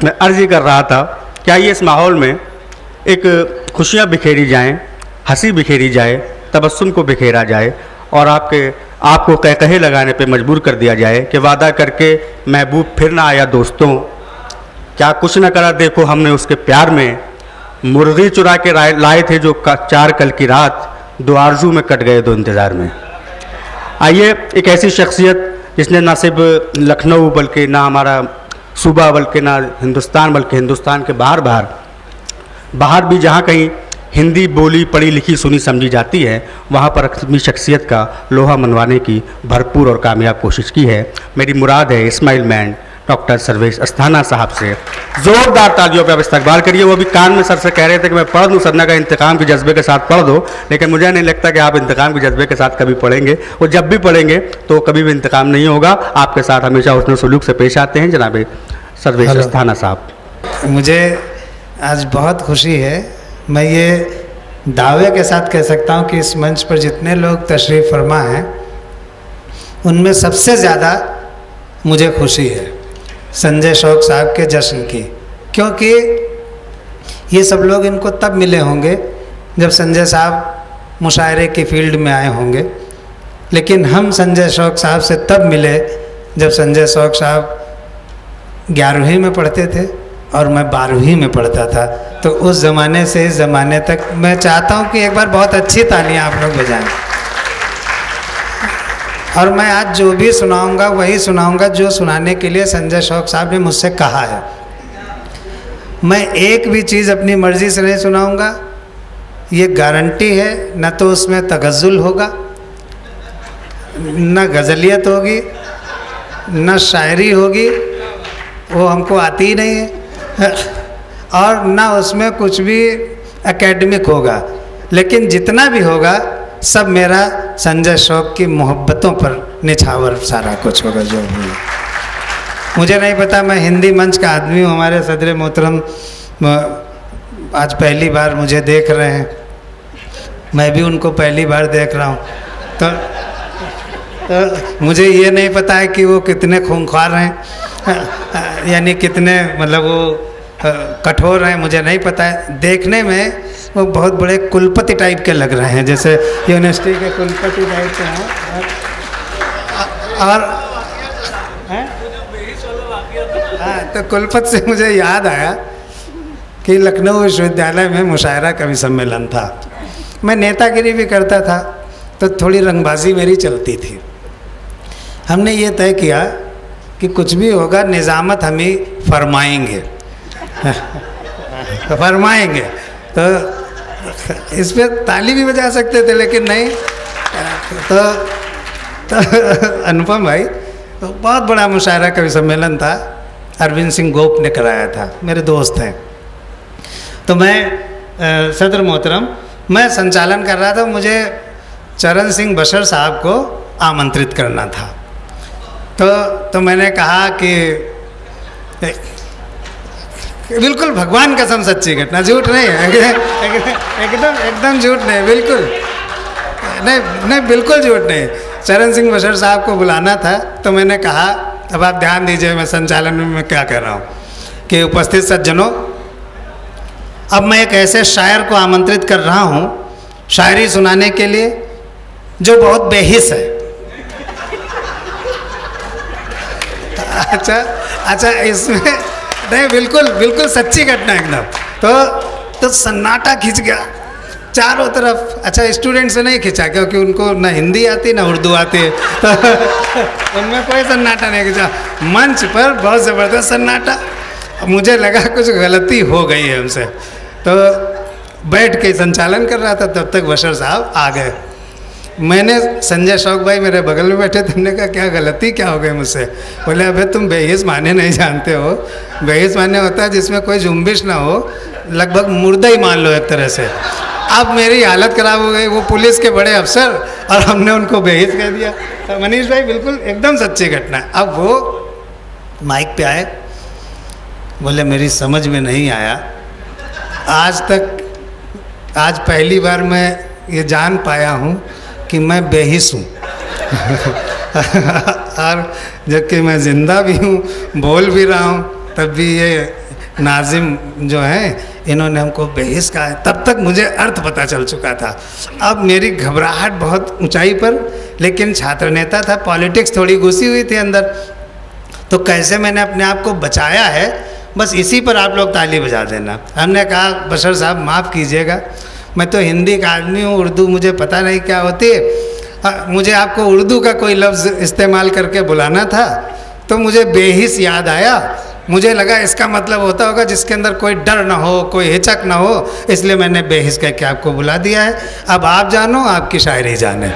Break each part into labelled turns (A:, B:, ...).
A: मैं अर्ज़ ही कर रहा था कि आइए इस माहौल में एक खुशियाँ बिखेरी जाएं, हंसी बिखेरी जाए, तबस्सुम को बिखेरा जाए और आपको कहे लगाने पे मजबूर कर दिया जाए कि वादा करके महबूब फिर ना आया दोस्तों, क्या कुछ न करा देखो हमने उसके प्यार में, मुर्गी चुरा के लाए थे जो 4 कल की रात, 2 आरजू में कट गए 2 इंतज़ार में। आइए एक ऐसी शख्सियत जिसने ना सिर्फ लखनऊ बल्कि ना हमारा सूबा बल्कि ना हिंदुस्तान बल्कि हिंदुस्तान के बाहर भी जहाँ कहीं हिंदी बोली पढ़ी लिखी सुनी समझी जाती है वहाँ पर अपनी शख्सियत का लोहा मनवाने की भरपूर और कामयाब कोशिश की है। मेरी मुराद है इस्माइल मैन डॉक्टर सर्वेश अस्थाना साहब से ज़ोरदार तालियों पे आप इस्तकबाल करिए। वो भी कान में सर से कह रहे थे कि मैं पढ़ दूँ सरना का इंतकाम के जज्बे के साथ पढ़ दो, लेकिन मुझे नहीं लगता कि आप इंतकाम के जज्बे के साथ कभी पढ़ेंगे। वो जब भी पढ़ेंगे तो कभी भी इंतकाम नहीं होगा, आपके साथ हमेशा हुस्न सलूक से पेश आते हैं जनाब सर्वेश अस्थाना साहब।
B: मुझे आज बहुत खुशी है, मैं ये दावे के साथ कह सकता हूँ कि इस मंच पर जितने लोग तशरीफ़ फरमा हैं उनमें सबसे ज़्यादा मुझे खुशी है संजय शौक साहब के जश्न की, क्योंकि ये सब लोग इनको तब मिले होंगे जब संजय साहब मुशायरे की फील्ड में आए होंगे, लेकिन हम संजय शौक साहब से तब मिले जब संजय शौक साहब 11वीं में पढ़ते थे और मैं 12वीं में पढ़ता था। तो उस ज़माने से इस ज़माने तक मैं चाहता हूँ कि एक बार बहुत अच्छी तालियां आप लोग बजाएं। और मैं आज जो भी सुनाऊंगा वही सुनाऊंगा जो सुनाने के लिए संजय शौक साहब ने मुझसे कहा है। मैं एक भी चीज़ अपनी मर्ज़ी से नहीं सुनाऊंगा, ये गारंटी है। न तो उसमें तगज़ुल होगा, न गज़लियत होगी, न शायरी होगी, वो हमको आती ही नहीं है, और ना उसमें कुछ भी एकेडमिक होगा। लेकिन जितना भी होगा सब मेरा संजय शौक की मोहब्बतों पर निछावर सारा कुछ होगा। जो भी मुझे नहीं पता, मैं हिंदी मंच का आदमी हूँ, हमारे सदर मोहतरम आज पहली बार मुझे देख रहे हैं, मैं भी उनको पहली बार देख रहा हूँ, तो मुझे ये नहीं पता है कि वो कितने खूंखार हैं, यानी कितने मतलब वो कठोर हैं, मुझे नहीं पता है। देखने में वो बहुत बड़े कुलपति टाइप के लग रहे हैं, जैसे यूनिवर्सिटी के कुलपति टाइप के हैं। और हाँ, तो कुलपति से मुझे याद आया कि लखनऊ विश्वविद्यालय में मुशायरा कवि सम्मेलन था, मैं नेतागिरी भी करता था, तो थोड़ी रंगबाजी मेरी चलती थी। हमने ये तय किया कि कुछ भी होगा निज़ामत हम ही फरमाएंगे फरमाएंगे। तो इस पर ताली भी बजा सकते थे, लेकिन नहीं। तो अनुपम भाई, तो बहुत बड़ा मुशायरा कवि सम्मेलन था, अरविंद सिंह गोप ने कराया था, मेरे दोस्त हैं। तो मैं सदर मोहतरम मैं संचालन कर रहा था, मुझे चरण सिंह बशर साहब को आमंत्रित करना था। तो मैंने कहा कि बिल्कुल भगवान कसम सच्ची घटना, झूठ नहीं है, एकदम झूठ नहीं, बिल्कुल नहीं बिल्कुल झूठ नहीं। चरण सिंह बशर साहब को बुलाना था, तो मैंने कहा, अब आप ध्यान दीजिए मैं संचालन में मैं क्या कर रहा हूँ, कि उपस्थित सज्जनों, अब मैं एक ऐसे शायर को आमंत्रित कर रहा हूँ शायरी सुनाने के लिए जो बहुत बेहिस है। अच्छा इसमें नहीं, बिल्कुल सच्ची घटना एकदम। तो सन्नाटा खिंच गया चारों तरफ। अच्छा, स्टूडेंट से नहीं खिंचा क्योंकि उनको ना हिंदी आती ना उर्दू आती है, तो उनमें कोई सन्नाटा नहीं खिंचा। मंच पर बहुत ज़बरदस्त सन्नाटा। मुझे लगा कुछ गलती हो गई है हमसे, तो बैठ के संचालन कर रहा था, तब तक बशर साहब आ गए। मैंने संजय शौक भाई मेरे बगल में बैठे, तुमने कहा क्या गलती क्या हो गई मुझसे? बोले अबे तुम बेहिस माने नहीं जानते हो। बेहिस माने होता है जिसमें कोई जुम्बिश ना हो, लगभग मुर्दा ही मान लो एक तरह से। अब मेरी हालत ख़राब हो गई, वो पुलिस के बड़े अफसर और हमने उनको बेहिस कह दिया। तो मनीष भाई बिल्कुल एकदम सच्ची घटना है। अब वो माइक पे आए, बोले मेरी समझ में नहीं आया आज पहली बार मैं ये जान पाया हूँ कि मैं बेहिस हूँ और जबकि मैं ज़िंदा भी हूँ, बोल भी रहा हूँ, तब भी ये नाजिम जो हैं इन्होंने हमको बेहिस कहा है। तब तक मुझे अर्थ पता चल चुका था। अब मेरी घबराहट बहुत ऊंचाई पर, लेकिन छात्र नेता था, पॉलिटिक्स थोड़ी घुसी हुई थी अंदर, तो कैसे मैंने अपने आप को बचाया है, बस इसी पर आप लोग ताली बजा देना। हमने कहा बशर साहब माफ़ कीजिएगा, मैं तो हिंदी का आदमी हूँ, उर्दू मुझे पता नहीं क्या होती है, मुझे आपको उर्दू का कोई लफ्ज़ इस्तेमाल करके बुलाना था, तो मुझे बेहिस याद आया। मुझे लगा इसका मतलब होता होगा जिसके अंदर कोई डर ना हो, कोई हिचक ना हो, इसलिए मैंने बेहिस कह के आपको बुला दिया है। अब आप जानो, आपकी शायरी जाने।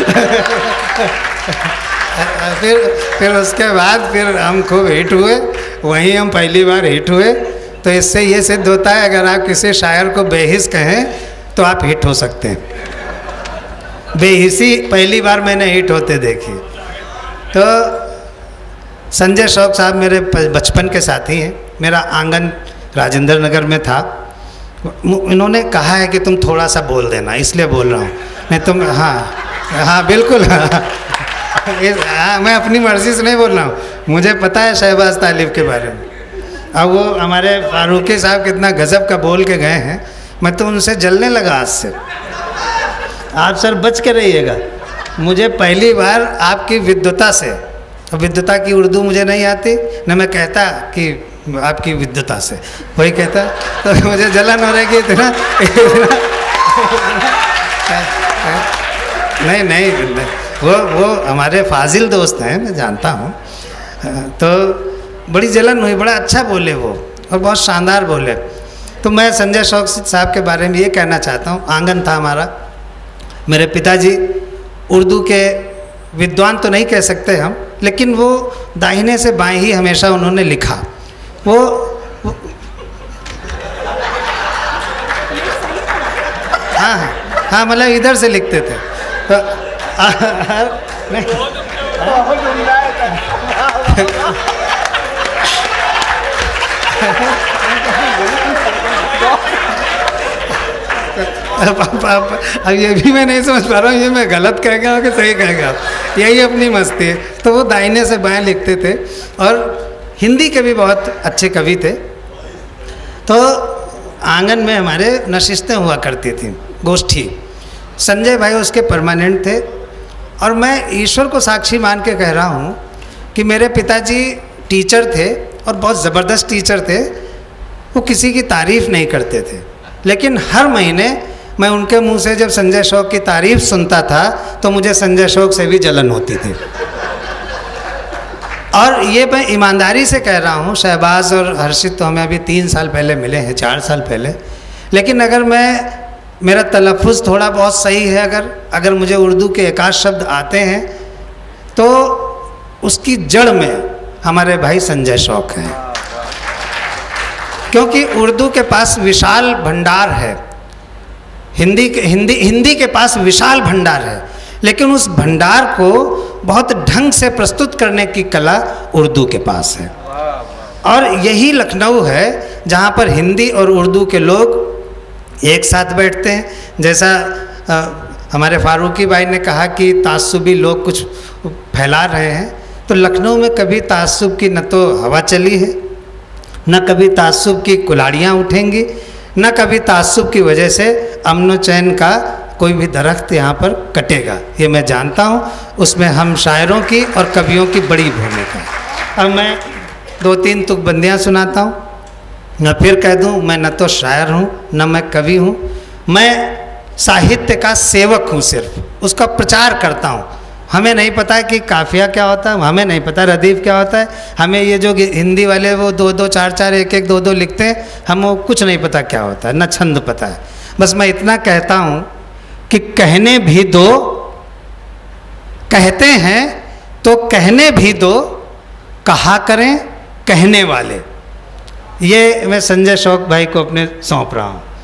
B: फिर उसके बाद फिर हम खूब हिट हुए, वहीं हम पहली बार हिट हुए। तो इससे ये सिद्ध होता है अगर आप किसी शायर को बेहिस कहें तो आप हिट हो सकते हैं। बेहिसी पहली बार मैंने हिट होते देखी। तो संजय शौक साहब मेरे बचपन के साथी हैं, मेरा आंगन राजेंद्र नगर में था। इन्होंने कहा है कि तुम थोड़ा सा बोल देना, इसलिए बोल रहा हूँ, नहीं तुम, हाँ बिल्कुल, मैं अपनी मर्ज़ी से नहीं बोल रहा हूँ, मुझे पता है शहबाज तालिब के बारे में। अब वो हमारे फारूकी साहब कितना गज़ब का बोल के गए हैं, मैं तो उनसे जलने लगा आज से। आप सर बच के रहिएगा, मुझे पहली बार आपकी विद्वता से, विद्वता की उर्दू मुझे नहीं आती न, मैं कहता कि आपकी विद्वता से, वही कहता, तो मुझे जलन हो रही कि इतना नहीं, वो हमारे फाजिल दोस्त हैं, मैं जानता हूँ। तो बड़ी जलन हुई, बड़ा अच्छा बोले वो और बहुत शानदार बोले। तो मैं संजय शौक साहब के बारे में ये कहना चाहता हूँ, आंगन था हमारा, मेरे पिताजी उर्दू के विद्वान तो नहीं कह सकते हम, लेकिन वो दाहिने से बाएं ही हमेशा उन्होंने लिखा। वो हाँ मतलब इधर से लिखते थे। तो अब ये भी मैं नहीं समझ पा रहा हूँ, ये मैं गलत कह गया कि सही कह गया, यही अपनी मस्ती है। तो वो दाहिने से बाएं लिखते थे और हिंदी के भी बहुत अच्छे कवि थे। तो आंगन में हमारे नशिस्तें हुआ करती थी, गोष्ठी। संजय भाई उसके परमानेंट थे और मैं ईश्वर को साक्षी मान के कह रहा हूँ कि मेरे पिताजी टीचर थे और बहुत ज़बरदस्त टीचर थे। वो किसी की तारीफ़ नहीं करते थे, लेकिन हर महीने मैं उनके मुंह से जब संजय शौक की तारीफ़ सुनता था तो मुझे संजय शौक से भी जलन होती थी। और ये मैं ईमानदारी से कह रहा हूँ, शहबाज और हर्षित तो हमें अभी 3 साल पहले मिले हैं, 4 साल पहले, लेकिन अगर मेरा तलफ़ुज़ थोड़ा बहुत सही है, अगर मुझे उर्दू के एक आध शब्द आते हैं तो उसकी जड़ में हमारे भाई संजय शौक हैं, क्योंकि उर्दू के पास विशाल भंडार है, हिंदी के पास विशाल भंडार है, लेकिन उस भंडार को बहुत ढंग से प्रस्तुत करने की कला उर्दू के पास है। और यही लखनऊ है जहाँ पर हिंदी और उर्दू के लोग एक साथ बैठते हैं। जैसा हमारे फारूकी भाई ने कहा कि तासुबी लोग कुछ फैला रहे हैं, तो लखनऊ में कभी तासुब की न तो हवा चली है, न कभी तासुब की कुलाड़ियाँ उठेंगी, न कभी तासुब की वजह से अमन चैन का कोई भी दरख्त यहाँ पर कटेगा। ये मैं जानता हूँ, उसमें हम शायरों की और कवियों की बड़ी भूमिका है। अब मैं 2-3 तुकबंदियाँ सुनाता हूँ, न फिर कह दूँ मैं न तो शायर हूँ न मैं कवि हूँ, मैं साहित्य का सेवक हूँ, सिर्फ उसका प्रचार करता हूँ। हमें नहीं पता है कि काफिया क्या होता है, हमें नहीं पता रदीफ क्या होता है, हमें ये जो हिंदी वाले वो 2-2, 4-4, 1-1, 2-2 लिखते हैं, हम वो कुछ नहीं पता क्या होता है, न छंद पता है। बस मैं इतना कहता हूँ कि कहने भी दो, कहते हैं तो कहने भी दो, कहा करें कहने वाले। ये मैं संजय शौक भाई को अपने सौंप रहा हूँ।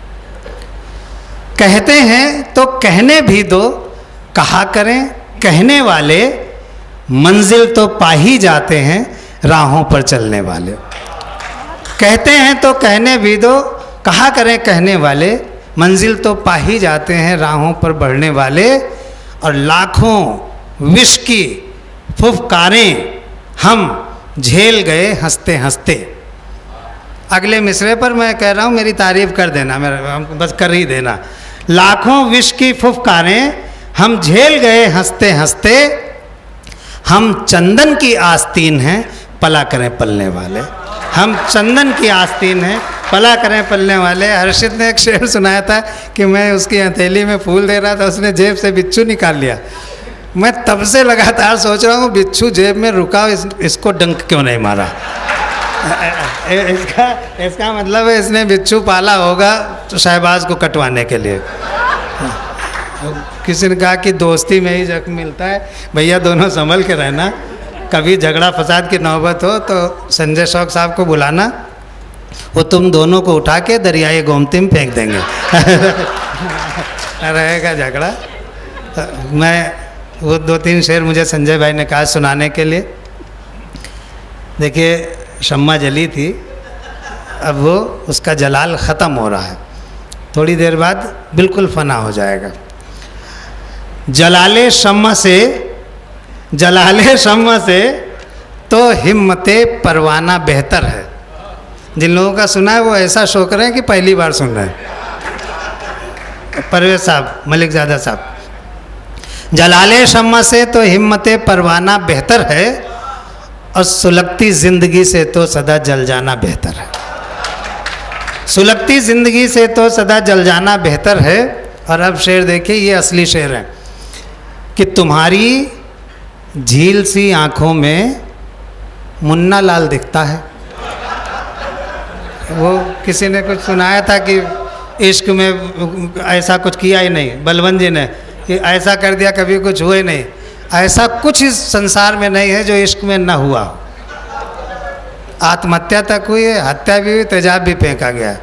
B: कहते हैं तो कहने भी दो, कहा करें कहने वाले, मंजिल तो पा ही जाते हैं राहों पर चलने वाले। कहते हैं तो कहने भी दो, कहा करें कहने वाले, मंजिल तो पा ही जाते हैं राहों पर बढ़ने वाले। और लाखों विष की फुफकारें हम झेल गए हंसते हंसते। अगले मिसरे पर मैं कह रहा हूँ मेरी तारीफ कर देना, मेरा हमको बस कर ही देना। लाखों विष की फुफकारें हम झेल गए हंसते हंसते, हम चंदन की आस्तीन हैं पला करें पलने वाले। हम चंदन की आस्तीन हैं पला करें पलने वाले। हर्षित ने एक शेर सुनाया था कि मैं उसकी हथेली में फूल दे रहा था, उसने जेब से बिच्छू निकाल लिया। मैं तब से लगातार सोच रहा हूँ बिच्छू जेब में रुका, इसको डंक क्यों नहीं मारा। इसका मतलब है इसने बिच्छू पाला होगा तो शहबाज को कटवाने के लिए। किसी ने कहा कि दोस्ती में ही जख्म मिलता है, भैया दोनों संभल के रहना, कभी झगड़ा फसाद की नौबत हो तो संजय शौक साहब को बुलाना, वो तुम दोनों को उठा के दरियाए गोमती में फेंक देंगे। रहेगा झगड़ा। मैं वो 2-3 शेर मुझे संजय भाई ने कहा सुनाने के लिए। देखिए शम्मा जली थी, अब वो उसका जलाल ख़त्म हो रहा है, थोड़ी देर बाद बिल्कुल फना हो जाएगा। जलाले शम्मा से तो हिम्मते परवाना बेहतर है। जिन लोगों का सुना है वो ऐसा शौक रहे हैं कि पहली बार सुन रहे हैं। परवेज साहब, मलिक ज़ादा साहब, जलाले शम्मा से तो हिम्मते परवाना बेहतर है, और सुलगती ज़िंदगी से तो सदा जल जाना बेहतर है। सुलगती ज़िंदगी से तो सदा जल जाना बेहतर है। और अब शेर देखिए, ये असली शेर है कि तुम्हारी झील सी आँखों में मुन्ना लाल दिखता है। वो किसी ने कुछ सुनाया था कि इश्क में ऐसा कुछ किया ही नहीं, बलवंत जी ने, कि ऐसा कर दिया कभी कुछ हुए नहीं। ऐसा कुछ इस संसार में नहीं है जो इश्क में न हुआ। आत्महत्या तक हुई है, हत्या भी हुई, तेजाब भी फेंका गया,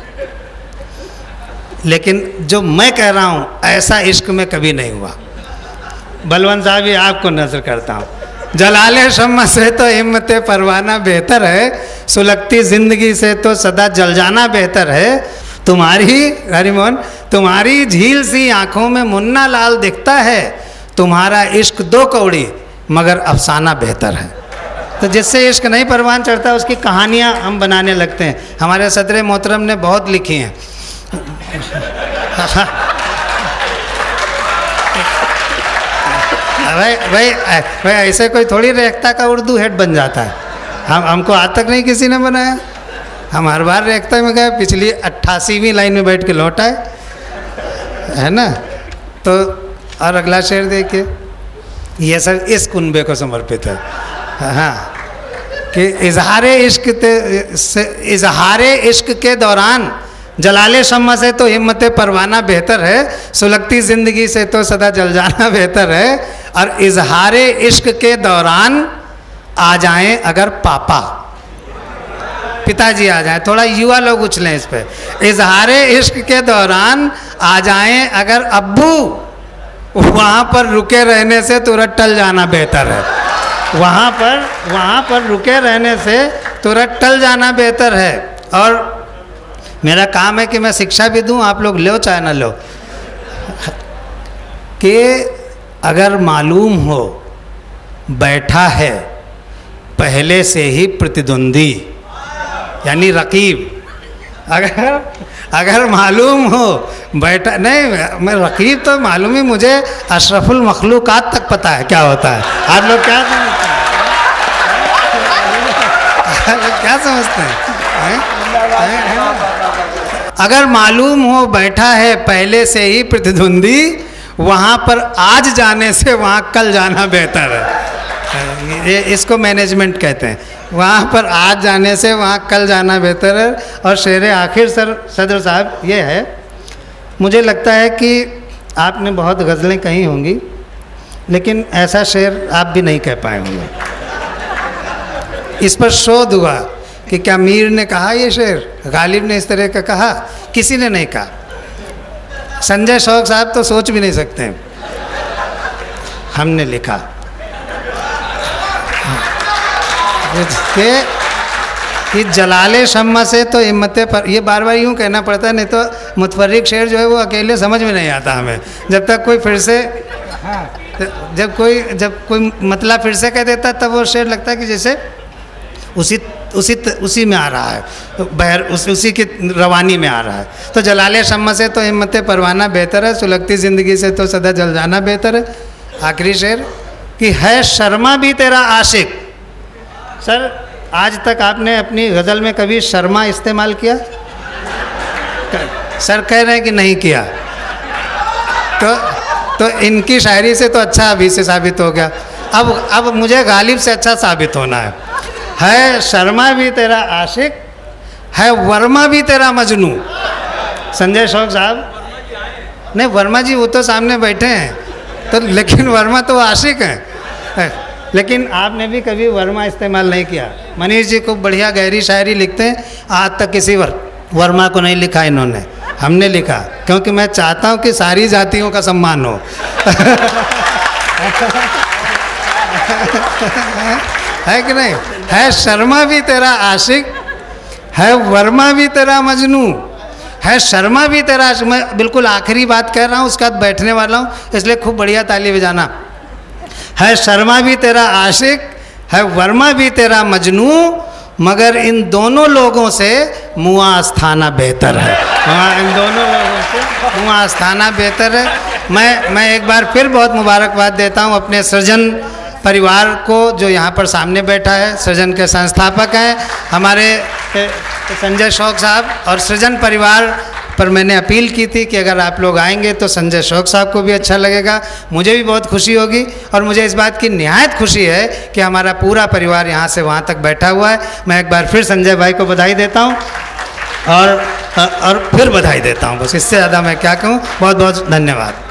B: लेकिन जो मैं कह रहा हूँ ऐसा इश्क में कभी नहीं हुआ। बलवंत साहब ही आपको नजर करता हूँ। जलाले शम्मा से तो हिम्मत परवाना बेहतर है, सुलगती ज़िंदगी से तो सदा जल जाना बेहतर है। तुम्हारी हरिमोहन, तुम्हारी झील सी आँखों में मुन्ना लाल दिखता है, तुम्हारा इश्क 2 कौड़ी मगर अफसाना बेहतर है। तो जिससे इश्क नहीं परवान चढ़ता उसकी कहानियाँ हम बनाने लगते हैं। हमारे सदर मोहतरम ने बहुत लिखी हैं। भाई ऐसे कोई थोड़ी रेख्ता का उर्दू हेड बन जाता है। हमको आज तक नहीं किसी ने बनाया। हम हर बार रेख्ता में गए, पिछली 88वीं लाइन में बैठ के लौट आए, है ना। तो और अगला शेर देखिए, ये सब इस कुनबे को समर्पित है। हाँ, कि इजहारे इश्क के दौरान जलाले शम्मा से तो हिम्मत परवाना बेहतर है, सुलगती ज़िंदगी से तो सदा जल जाना बेहतर है। और इजहारे इश्क के दौरान आ जाएं अगर पापा, पिताजी आ जाएं, थोड़ा युवा लोग उछलें इस पे। इजहारे इश्क के दौरान आ जाएं अगर अब्बू, वहाँ पर रुके रहने से तुरंत टल जाना बेहतर है। वहाँ पर रुके रहने से तुरंत टल जाना बेहतर है। और मेरा काम है कि मैं शिक्षा भी दूं, आप लोग लो चाहे ना लो, कि अगर मालूम हो बैठा है पहले से ही प्रतिद्वंदी, यानी रकीब, अगर मालूम हो बैठा नहीं, मैं रकीब तो मालूम ही, मुझे अशरफुल मखलूकात तक पता है क्या होता है। आप लोग क्या समझते हैं? क्या समझते हैं? अगर मालूम हो बैठा है पहले से ही प्रतिद्वंदी, वहाँ पर आज जाने से वहाँ कल जाना बेहतर है। ये इसको मैनेजमेंट कहते हैं। वहाँ पर आज जाने से वहाँ कल जाना बेहतर है। और शेर आखिर सदर साहब ये है, मुझे लगता है कि आपने बहुत गज़लें कही होंगी, लेकिन ऐसा शेर आप भी नहीं कह पाए होंगे। इस पर शोध हुआ कि क्या मीर ने कहा ये शेर, गालिब ने इस तरह का कहा, किसी ने नहीं कहा। संजय शौक साहब तो सोच भी नहीं सकते हैं, हमने लिखा कि जलाले शम्मा से तो हिम्मत पर, ये बार बार यूँ कहना पड़ता है, नहीं तो मुतफर्रिक शेर जो है वो अकेले समझ में नहीं आता हमें। जब तक कोई फिर से, जब कोई मतलब फिर से कह देता तब वो शेर लगता है कि जैसे उसी उसी में आ रहा है, बहर उसी की रवानी में आ रहा है। तो जलाले शम्मा से तो हिम्मत परवाना बेहतर है, सुलगती ज़िंदगी से तो सदा जल जाना बेहतर है। आखिरी शेर कि है शर्मा भी तेरा आशिक। सर आज तक आपने अपनी गज़ल में कभी शर्मा इस्तेमाल किया? सर कह रहे हैं कि नहीं किया। तो इनकी शायरी से तो अच्छा अभी से साबित हो गया। अब मुझे गालिब से अच्छा साबित होना है शर्मा भी तेरा आशिक, है वर्मा भी तेरा मजनू। संजय शौक साहब, नहीं वर्मा जी वो तो सामने बैठे हैं, तो लेकिन वर्मा तो आशिक हैं, लेकिन आपने भी कभी वर्मा इस्तेमाल नहीं किया। मनीष जी खूब बढ़िया गहरी शायरी लिखते हैं, आज तक किसी वर्मा को नहीं लिखा इन्होंने, हमने लिखा, क्योंकि मैं चाहता हूँ कि सारी जातियों का सम्मान हो। है कि नहीं? है शर्मा भी तेरा आशिक, है वर्मा भी तेरा मजनू, है शर्मा भी तेरा आशिक। मैं बिल्कुल आखिरी बात कह रहा हूँ, उसके बाद बैठने वाला हूँ, इसलिए खूब बढ़िया ताली बजाना। है शर्मा भी तेरा आशिक, है वर्मा भी तेरा मजनू, मगर इन दोनों लोगों से मुआ आस्थाना बेहतर है। हाँ, इन दोनों लोगों से मुआ आस्थाना बेहतर है। मैं एक बार फिर बहुत मुबारकबाद देता हूँ अपने सृजन परिवार को, जो यहाँ पर सामने बैठा है। सृजन के संस्थापक हैं हमारे संजय शौक साहब, और सृजन परिवार पर मैंने अपील की थी कि अगर आप लोग आएंगे तो संजय शौक साहब को भी अच्छा लगेगा, मुझे भी बहुत खुशी होगी, और मुझे इस बात की निहायत खुशी है कि हमारा पूरा परिवार यहाँ से वहाँ तक बैठा हुआ है। मैं एक बार फिर संजय भाई को बधाई देता हूँ, और फिर बधाई देता हूँ। बस इससे ज़्यादा मैं क्या कहूँ। बहुत बहुत धन्यवाद।